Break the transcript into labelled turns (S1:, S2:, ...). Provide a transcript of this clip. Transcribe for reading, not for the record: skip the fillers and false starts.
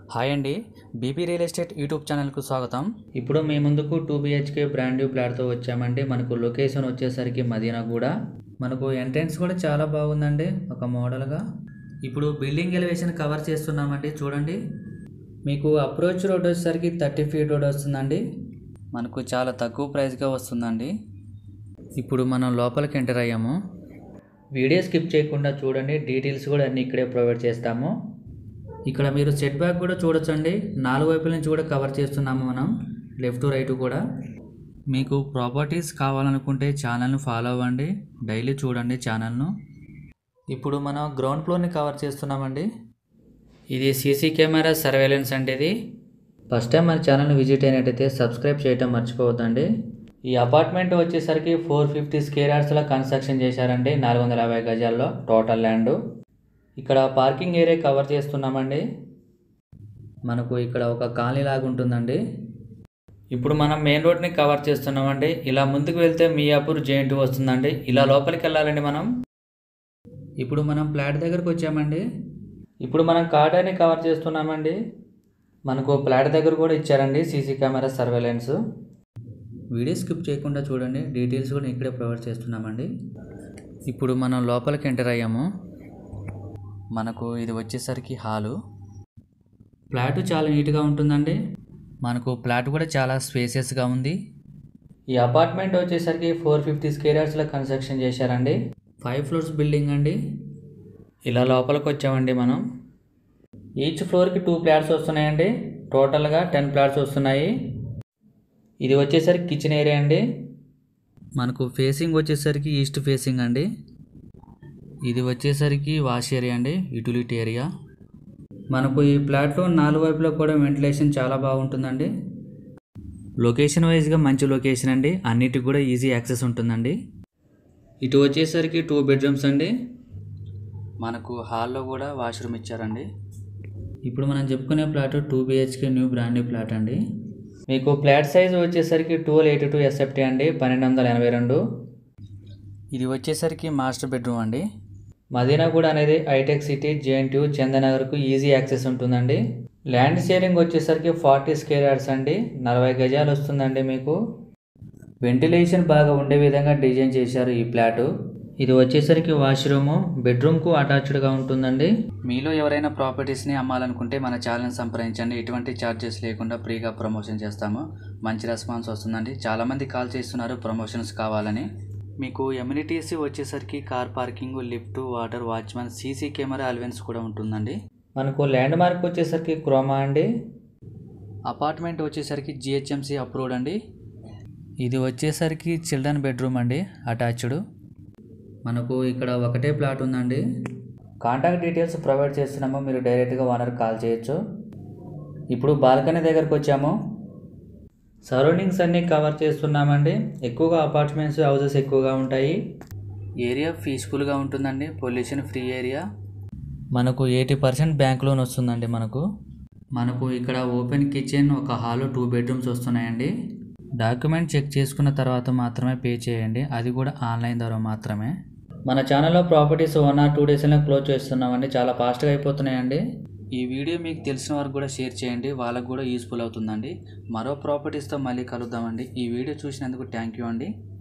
S1: Hi అండి, BP real estate YouTube ఛానల్కు స్వాగతం. ఇప్పుడు మీ ముందుకు 2 BHK బ్రాండ్ న్యూ ఫ్లాట్తో వచ్చామండి. మనకు లొకేషన్ వచ్చేసరికి మదీనాగూడ. మనకు ఎంట్రన్స్ కూడా చాలా బాగుందండి, ఒక మోడల్గా. ఇప్పుడు బిల్డింగ్ ఎలివేషన్ కవర్ చేస్తున్నామండి. చూడండి, మీకు అప్రోచ్ రోడ్ వచ్చేసరికి 30 ఫీట్ రోడ్ వస్తుందండి. మనకు చాలా తక్కువ ప్రైస్గా వస్తుందండి. ఇప్పుడు మనం లోపలికి ఎంటర్ అయ్యాము. వీడియో స్కిప్ చేయకుండా చూడండి, డీటెయిల్స్ కూడా అన్నీ ఇక్కడే ప్రొవైడ్ చేస్తాము. ఇక్కడ మీరు సెట్ బ్యాక్ కూడా చూడొచ్చండి. 4 వైపుల నుంచి కూడా కవర్ చేస్తున్నాము మనం, లెఫ్ట్ రైట్ కూడా. మీకు ప్రాపర్టీస్ కావాలనుకుంటే ఛానల్ను ఫాలో అవ్వండి, డైలీ చూడండి ఛానల్ను. ఇప్పుడు మనం గ్రౌండ్ ఫ్లోర్ని కవర్ చేస్తున్నామండి. ఇది సీసీ కెమెరా సర్వేలెన్స్ అండి. ఇది ఫస్ట్ టైం మన ఛానల్ని విజిట్ అయినట్టయితే సబ్స్క్రైబ్ చేయటం మర్చిపోవద్దండి. ఈ అపార్ట్మెంట్ వచ్చేసరికి 450 స్క్వేర్ యార్డ్స్లో కన్స్ట్రక్షన్ చేశారండి. 450 గజాల్లో టోటల్ ల్యాండ్. ఇక్కడ పార్కింగ్ ఏరియా కవర్ చేస్తున్నామండి. మనకు ఇక్కడ ఒక కాలనీ లాగా ఉంటుందండి. ఇప్పుడు మనం మెయిన్ రోడ్ని కవర్ చేస్తున్నామండి. ఇలా ముందుకు వెళ్తే మియాపూర్ జేఎన్టీ వస్తుందండి. ఇలా లోపలికి వెళ్ళాలండి మనం. ఇప్పుడు మనం ఫ్లాట్ దగ్గరకు వచ్చామండి. ఇప్పుడు మనం కార్డర్ని కవర్ చేస్తున్నామండి. మనకు ఫ్లాట్ దగ్గర కూడా ఇచ్చారండి CC camera surveillance. Video skip చేయకుండా చూడండి, డీటెయిల్స్ కూడా ఇక్కడే ప్రొవైడ్ చేస్తున్నామండి. ఇప్పుడు మనం లోపలికి ఎంటర్ అయ్యాము. మనకు ఇది వచ్చేసరికి హాలు. ఫ్లాట్ చాలా నీట్గా ఉంటుందండి. మనకు ఫ్లాట్ కూడా చాలా స్పేసియస్గా ఉంది. ఈ అపార్ట్మెంట్ వచ్చేసరికి 450 స్క్వేర్ యార్డ్స్లో కన్స్ట్రక్షన్ చేశారండి. 5 ఫ్లోర్స్ బిల్డింగ్ అండి. ఇలా లోపలికి వచ్చామండి మనం. ఈచ్ ఫ్లోర్కి 2 ఫ్లాట్స్ వస్తున్నాయండి. టోటల్గా 10 ఫ్లాట్స్ వస్తున్నాయి. ఇది వచ్చేసరికి కిచెన్ ఏరియా అండి. మనకు ఫేసింగ్ వచ్చేసరికి ఈస్ట్ ఫేసింగ్ అండి. ఇది వచ్చేసరికి వాష్ ఏరియా అండి, యూటిలిటీ ఏరియా. మనకు ఈ ఫ్లాట్లో 4 వైపులో కూడా వెంటిలేషన్ చాలా బాగుంటుందండి. లొకేషన్ వైజ్గా మంచి లొకేషన్ అండి, అన్నిటికి కూడా ఈజీ యాక్సెస్ ఉంటుందండి. ఇటు వచ్చేసరికి 2 బెడ్రూమ్స్ అండి. మనకు హాల్లో కూడా వాష్రూమ్ ఇచ్చారండి. ఇప్పుడు మనం చెప్పుకునే flat 2 BHK new brand new flat అండి. మీకు ఫ్లాట్ సైజ్ వచ్చేసరికి 1282 SFT అండి, 1282. ఇది వచ్చేసరికి మాస్టర్ బెడ్రూమ్ అండి. మదీనాగూడ అనేది హైటెక్ సిటీ, జేఎన్టీ, చందనగర్కు ఈజీ యాక్సెస్ ఉంటుందండి. ల్యాండ్ షేరింగ్ వచ్చేసరికి 40 స్క్వేర్ యార్డ్స్ అండి, 40 గజాలు వస్తుందండి. మీకు వెంటిలేషన్ బాగా ఉండే విధంగా డిజైన్ చేశారు ఈ ఫ్లాట్. ఇది వచ్చేసరికి వాష్రూము, బెడ్రూమ్కు అటాచ్డ్గా ఉంటుందండి. మీలో ఎవరైనా ప్రాపర్టీస్ని అమ్మాలనుకుంటే మన ఛానల్ని సంప్రదించండి. ఎటువంటి ఛార్జెస్ లేకుండా ఫ్రీగా ప్రమోషన్ చేస్తాము. మంచి రెస్పాన్స్ వస్తుందండి. చాలామంది కాల్ చేస్తున్నారు ప్రమోషన్స్ కావాలని. మీకు ఎమ్యూనిటీస్ వచ్చేసరికి car parking, lift, water, watchman, CC camera allowance కూడా ఉంటుందండి. మనకు ల్యాండ్ మార్క్ వచ్చేసరికి క్రోమా అండి. అపార్ట్మెంట్ వచ్చేసరికి GHMC అప్రూవ్డ్ అండి. ఇది వచ్చేసరికి చిల్డ్రన్ బెడ్రూమ్ అండి, అటాచ్డ్. మనకు ఇక్కడ ఒకటే ప్లాట్ ఉందండి. కాంటాక్ట్ డీటెయిల్స్ ప్రొవైడ్ చేస్తున్నాము, మీరు డైరెక్ట్గా ఓనర్ కాల్ చేయొచ్చు. ఇప్పుడు బాల్కనీ దగ్గరకు వచ్చాము. సరౌండింగ్స్ అన్నీ కవర్ చేస్తున్నామండి. ఎక్కువగా అపార్ట్మెంట్స్, హౌసెస్ ఎక్కువగా ఉంటాయి. ఏరియా పీస్ఫుల్గా ఉంటుందండి, పొల్యూషన్ ఫ్రీ ఏరియా. మనకు 80% బ్యాంక్ లోన్ వస్తుందండి. మనకు ఇక్కడ ఓపెన్ కిచెన్, ఒక హాల్, 2 బెడ్రూమ్స్ వస్తున్నాయండి. డాక్యుమెంట్ చెక్ చేసుకున్న తర్వాత మాత్రమే పే చేయండి, అది కూడా ఆన్లైన్ ద్వారా మాత్రమే. మన ఛానల్లో ప్రాపర్టీస్ 1 or 2 డేస్లో క్లోజ్ చేస్తున్నామండి. చాలా ఫాస్ట్గా అయిపోతున్నాయండి. ఈ వీడియో మీకు తెలిసిన వారికి కూడా షేర్ చేయండి, వాళ్ళకు కూడా యూస్ఫుల్ అవుతుందండి. మరో ప్రాపర్టీస్తో మళ్ళీ కలుద్దామండి. ఈ వీడియో చూసినందుకు థ్యాంక్ యూ అండి.